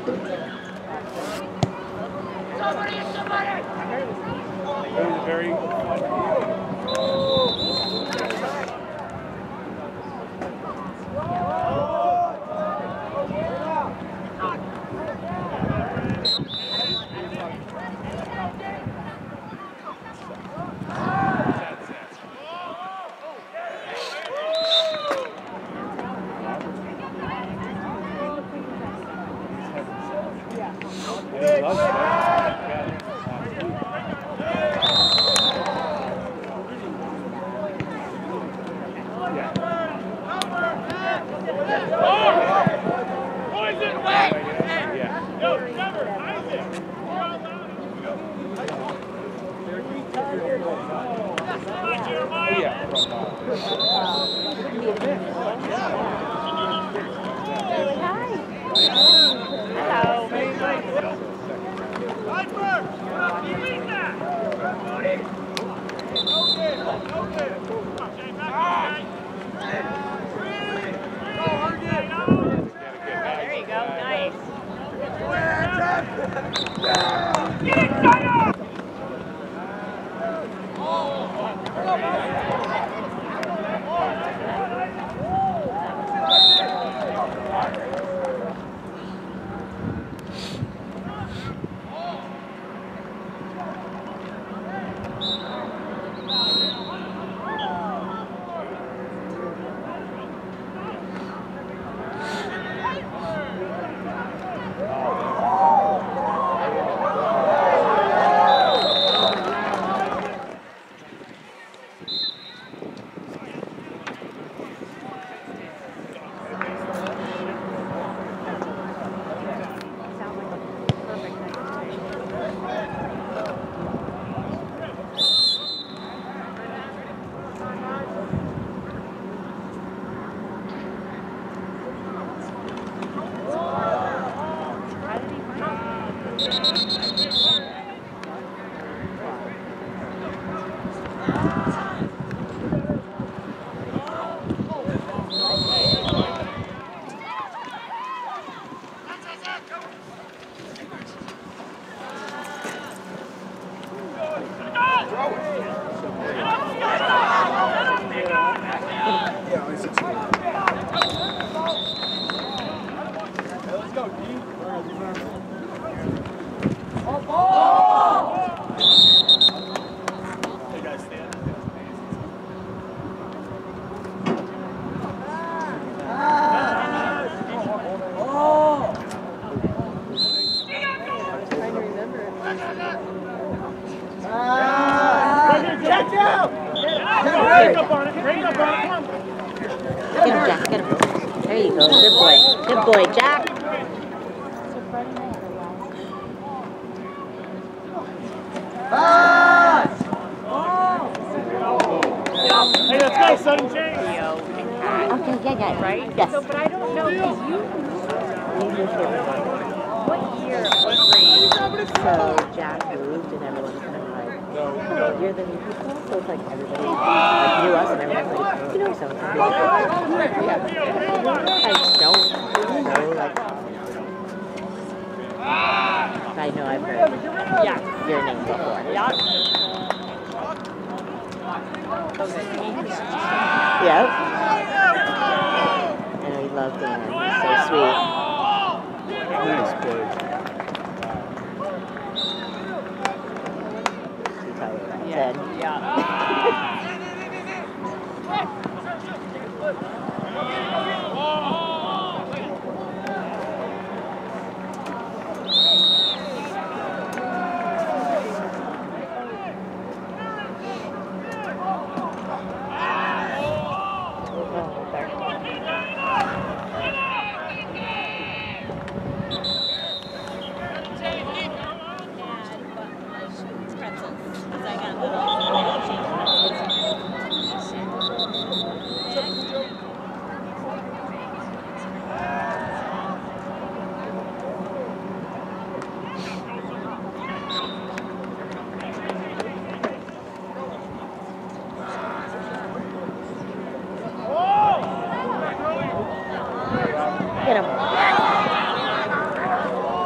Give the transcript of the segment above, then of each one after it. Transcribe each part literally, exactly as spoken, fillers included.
Somebody, somebody! It was very Get him.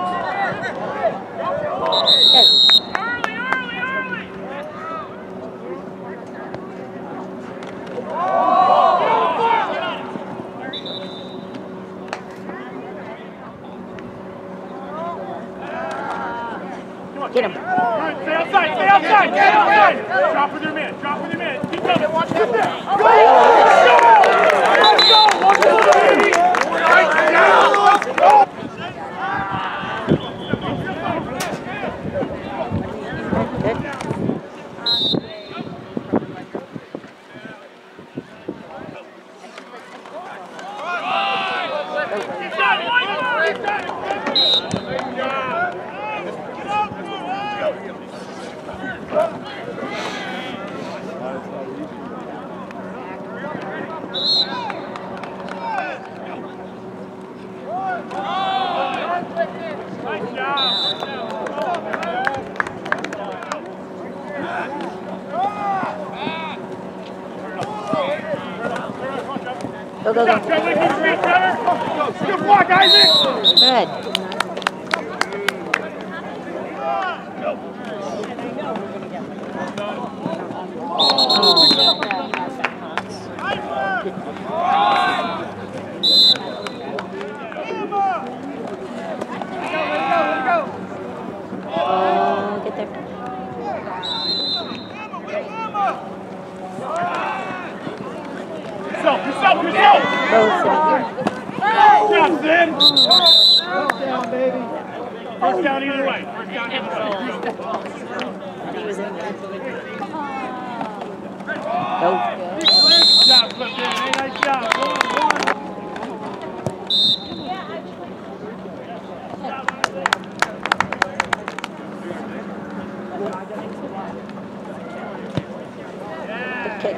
Get him. Stay outside, stay outside, stay outside. Drop with your man, drop with your man. Keep going. Go! Let's go! Let's go, baby! Right now, let's go! Good. Go, go, go. Good block, Isaac! Good. Oh, get there. Yourself, yourself, yourself! Go, City. Shots in! First down, baby. First down either way. First down either way. He was in there. Go. Nice job, Clifton. Hey, nice job. One, one. Good kick.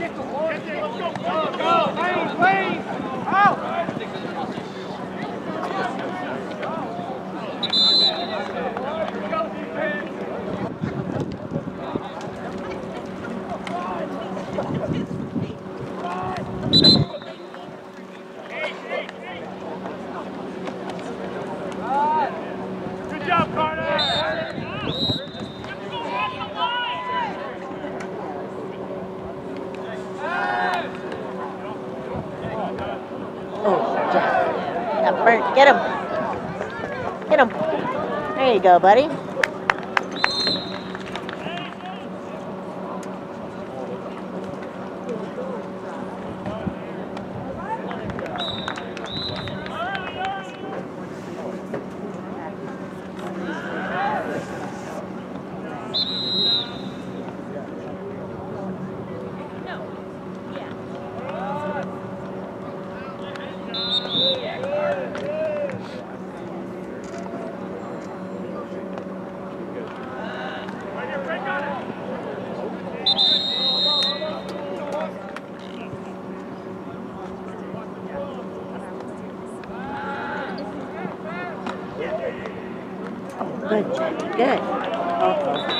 Good job, Carter. Oh, Jeff. Got burnt. Get him. Get him. There you go, buddy. Good, Jackie. Good. Oh.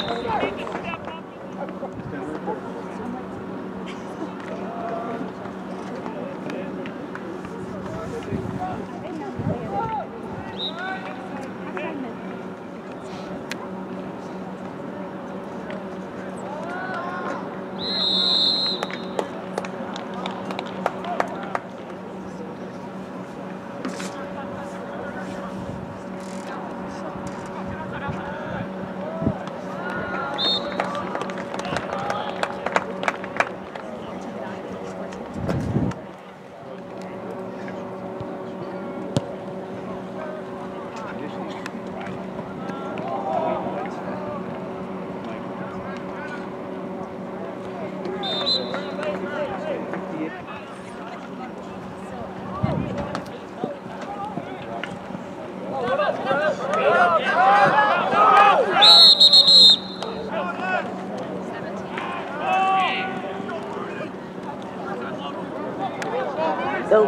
Go.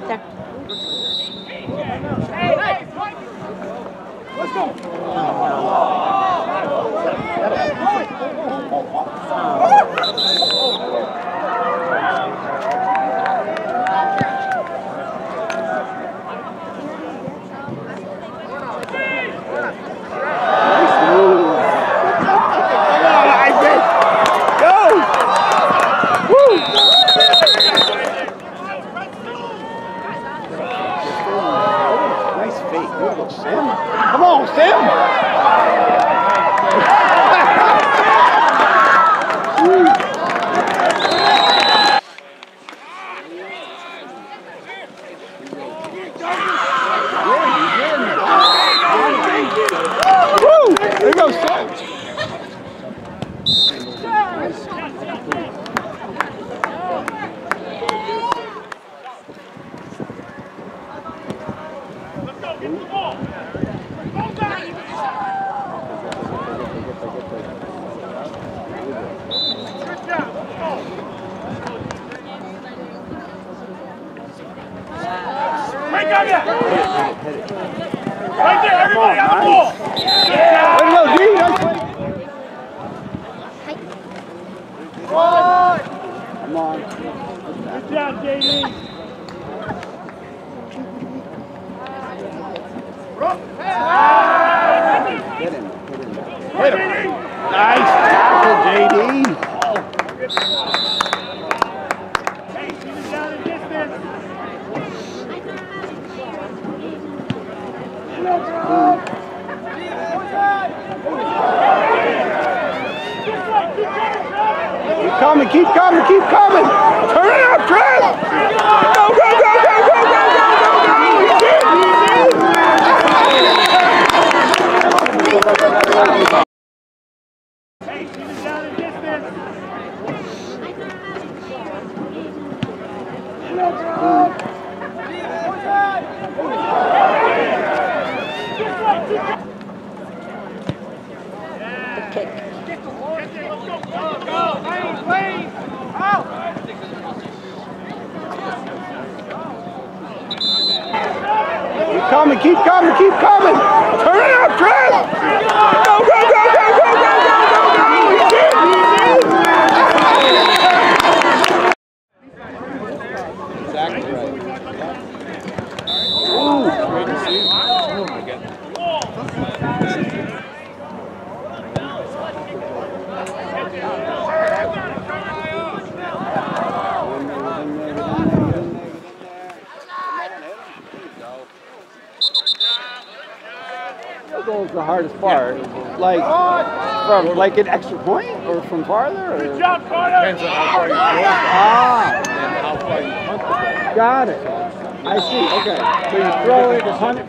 Right there. Let's go. Come on, Sam! Woo! There you go, Sam! Right there, everybody on the ball! Yeah. Way to go, D! Nice play. Come on. Good job, J V. Get him. Get him. Hit him. Nice tackle, J D. Hey, keep it down the distance. Keep coming, keep coming, keep coming. Turn it up, Trev. Go, go, go, go, go, go, go, go, go. He's in, he's in. Hey, keep it down the distance. Good kick. Keep coming, keep coming, keep coming. Turn it up, Trev. Go, go, go, go, go, go, go, go, go. He's in, he's in. Exactly right. Ooh, great to see. Oh my goodness. Field goal is the hardest part. Like from like an extra point or from farther? Or? Good job, Carter! Depends on how far you throw it Ah! and how far you punt the ball. Got it. I see. Okay. So you throw it, you punt it.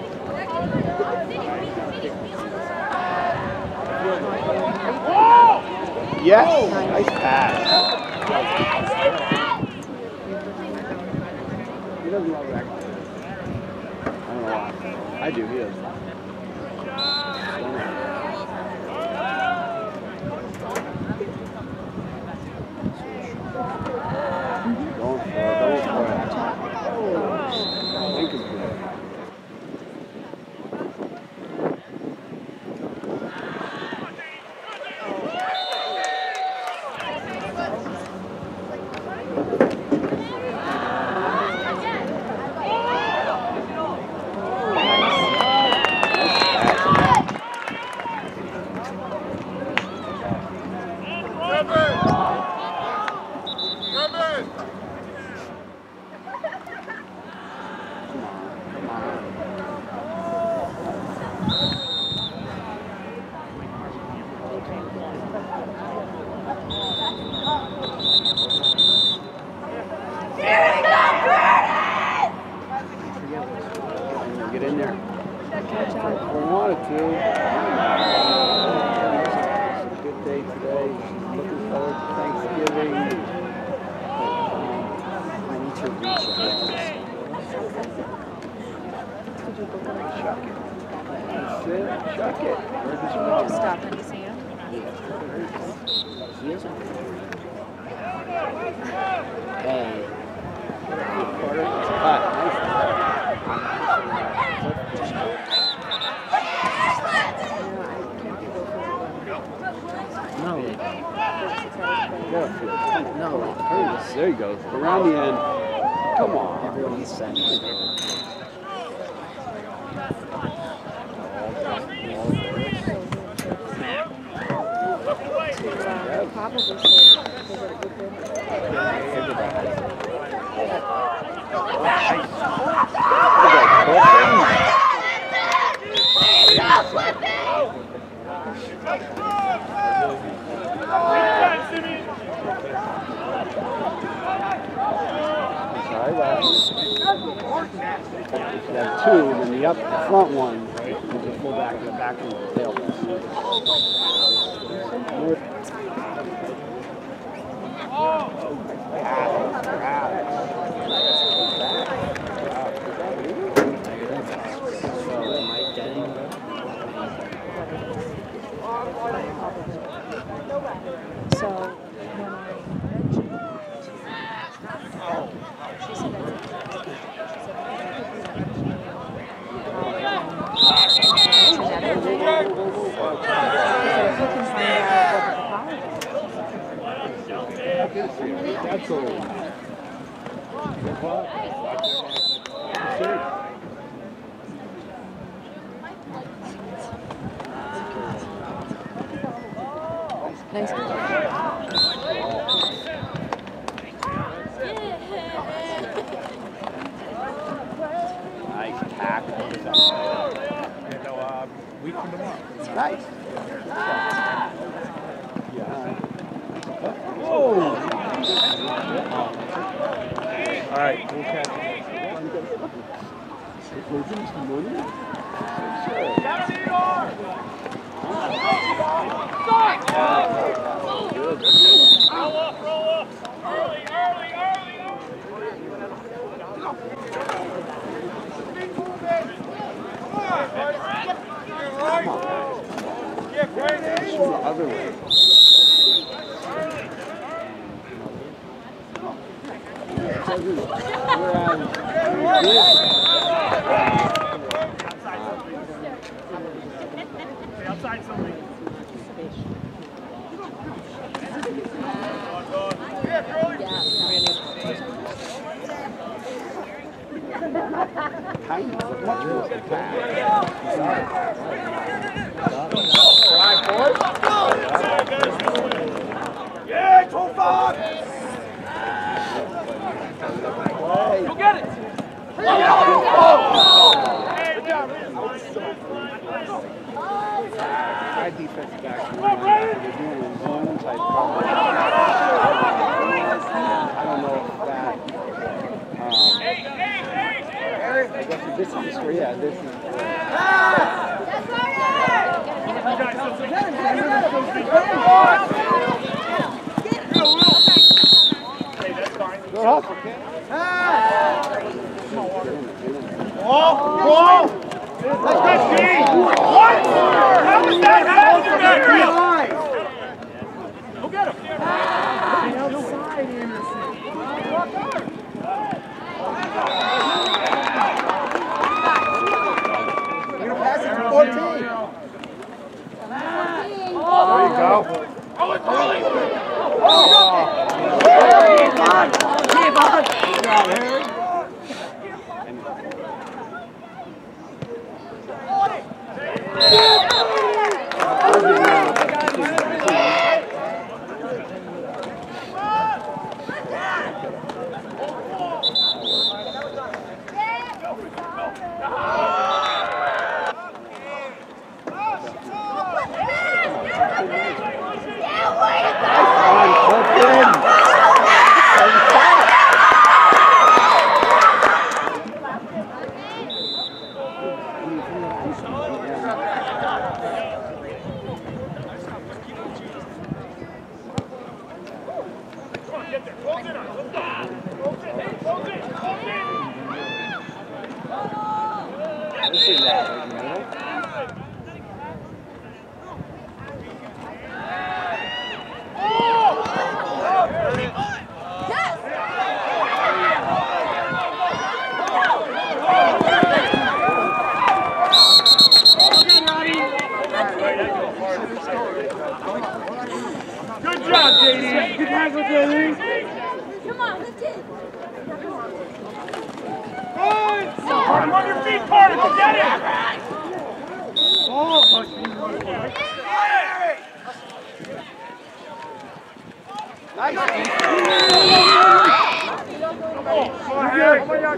Yes. Nice pass. He doesn't love that. I don't know why. I do. He does. Going for it. Going for it. Thinking for it. Get in there. If we wanted to. It's a good day today. Looking forward to Thanksgiving. I need to reach it. Chuck it. That's it. Chuck it. Where does it go? Just stop and see him. Hey. Carter, it's a cut. he goes. Around the end. Come on. You have two, and then the up the front one is a full back, and the back one is the tail. So when I mentioned she said that's That's all. nice. Nice tackle. And uh, week from tomorrow. Nice. Whoa! All right, we'll catch it. Roll up, roll up. Early, early, early. Yeah, great. Other way. Outside something. Kind of, much more fast. Yeah, two five. Go get it. Our defensive backs are doing one type coverage. I don't know if that. Um, I guess this is where, yeah, this is where. Go up, okay? Ball, ball. Let's go, G. What? How was that happening back here? Go get him. Outside, Anderson. You're gonna pass it to fourteen. There you go. Oh, it's early. Oh. Keep on. Good job, J D. Good tackle, J D. Come on, let's Carter, on your feet, Carter, go get it! Oh, nice. Come on, Harry.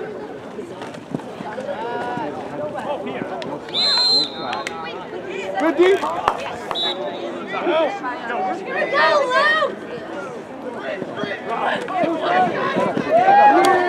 Good deep. Here we go, Luke!